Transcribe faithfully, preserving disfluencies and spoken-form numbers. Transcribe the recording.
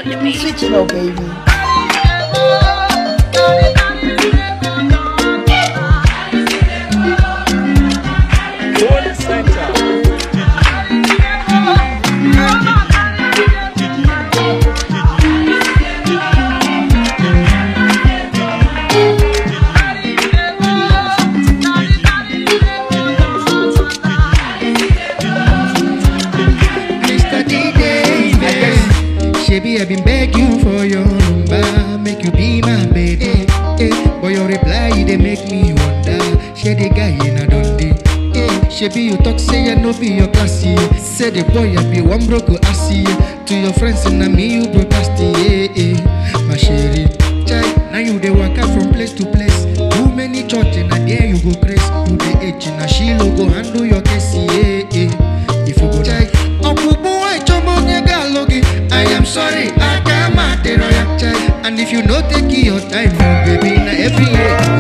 on the beat. Switch it up, baby. Baby, I've been begging for your number, make you be my baby. Eh, but your reply, they make me wonder. She the guy in a dundee. Eh, she be you talk, say I no be your classy. Say the boy, I be one broke assy. To your friends, and me you broadcast. Eh, eh, my sherry. Child, now you they walk out from place to place. Too many church and there you go crazy. You the age and she go handle your case. Eh, eh, if you go child. I am sorry, I can't matter. And if you no take your time, baby, na every year.